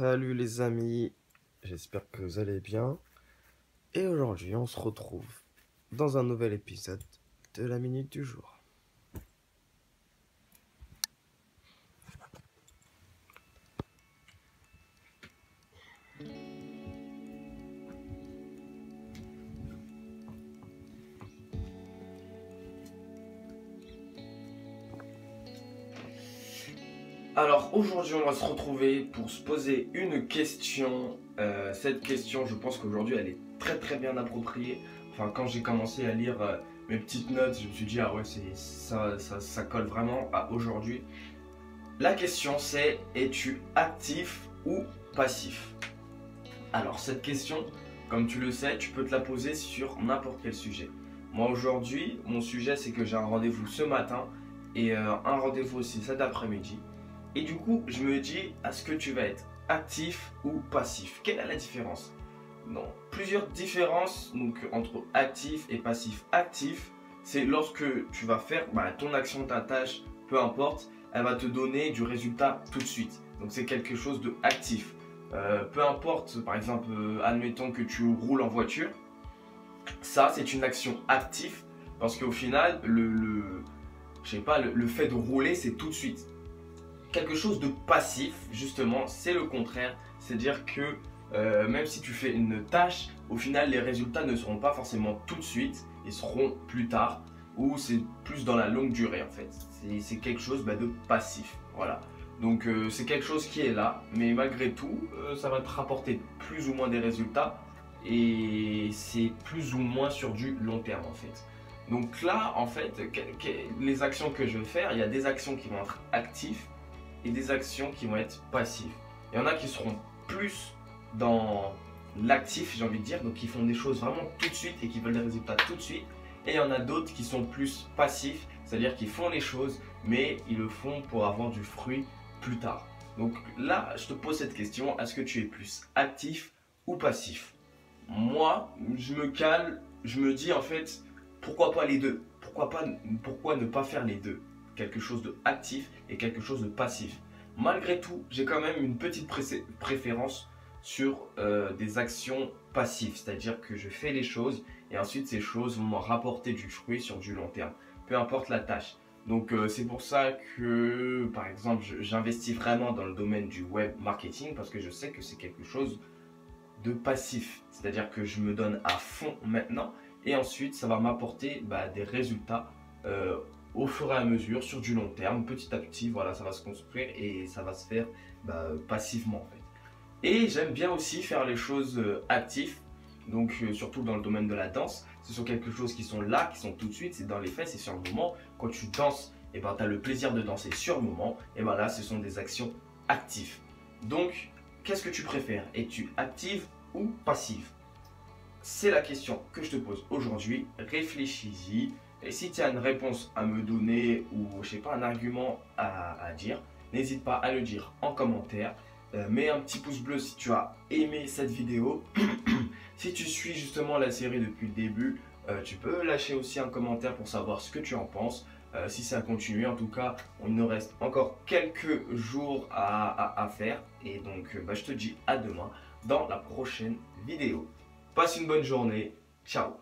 Salut les amis, j'espère que vous allez bien. Et aujourd'hui, on se retrouve dans un nouvel épisode de la Minute du Jour. Alors aujourd'hui, on va se retrouver pour se poser une question. Cette question, je pense qu'aujourd'hui, elle est très bien appropriée. Enfin, quand j'ai commencé à lire mes petites notes, je me suis dit, ah ouais, ça colle vraiment à aujourd'hui. La question c'est, es-tu actif ou passif? Alors cette question, comme tu le sais, tu peux te la poser sur n'importe quel sujet. Moi aujourd'hui, mon sujet c'est que j'ai un rendez-vous ce matin et un rendez-vous aussi cet après-midi. Et du coup, je me dis, est-ce que tu vas être actif ou passif? Quelle est la différence? Non, plusieurs différences donc, entre actif et passif. Actif, c'est lorsque tu vas faire ton action, ta tâche, peu importe, elle va te donner du résultat tout de suite. Donc c'est quelque chose de actif. Peu importe, par exemple, admettons que tu roules en voiture, ça c'est une action active parce qu'au final, je sais pas, le fait de rouler, c'est tout de suite. Quelque chose de passif, justement, c'est le contraire. C'est-à-dire que même si tu fais une tâche, au final, les résultats ne seront pas forcément tout de suite, ils seront plus tard, ou c'est plus dans la longue durée en fait. C'est quelque chose de passif, voilà. Donc c'est quelque chose qui est là, mais malgré tout, ça va te rapporter plus ou moins des résultats, et c'est plus ou moins sur du long terme en fait. Donc là, en fait, les actions que je vais faire, il y a des actions qui vont être actives, et des actions qui vont être passives. Il y en a qui seront plus dans l'actif, j'ai envie de dire, donc qui font des choses vraiment tout de suite et qui veulent des résultats tout de suite. Et il y en a d'autres qui sont plus passifs, c'est-à-dire qu'ils font les choses, mais ils le font pour avoir du fruit plus tard. Donc là, je te pose cette question, est-ce que tu es plus actif ou passif? Moi, je me cale, je me dis en fait, pourquoi pas les deux? Pourquoi ne pas faire les deux? Quelque chose de actif et quelque chose de passif. Malgré tout, j'ai quand même une petite préférence sur des actions passives, c'est-à-dire que je fais les choses et ensuite ces choses vont me rapporter du fruit sur du long terme, peu importe la tâche. Donc c'est pour ça que, par exemple, j'investis vraiment dans le domaine du web marketing parce que je sais que c'est quelque chose de passif, c'est-à-dire que je me donne à fond maintenant et ensuite ça va m'apporter des résultats au fur et à mesure, sur du long terme, petit à petit, voilà, ça va se construire et ça va se faire passivement en fait. Et j'aime bien aussi faire les choses actives, donc surtout dans le domaine de la danse. Ce sont quelque chose qui sont là, qui sont tout de suite, c'est dans les faits, c'est sur le moment. Quand tu danses, et tu as le plaisir de danser sur le moment, et là, ce sont des actions actives. Donc, qu'est-ce que tu préfères? Es-tu active ou passive? C'est la question que je te pose aujourd'hui. Réfléchis-y. Et si tu as une réponse à me donner ou je sais pas un argument à dire, n'hésite pas à le dire en commentaire. Mets un petit pouce bleu si tu as aimé cette vidéo. Si tu suis justement la série depuis le début, tu peux lâcher aussi un commentaire pour savoir ce que tu en penses. Si ça continue, en tout cas, il nous reste encore quelques jours à faire. Et donc, je te dis à demain dans la prochaine vidéo. Passe une bonne journée. Ciao.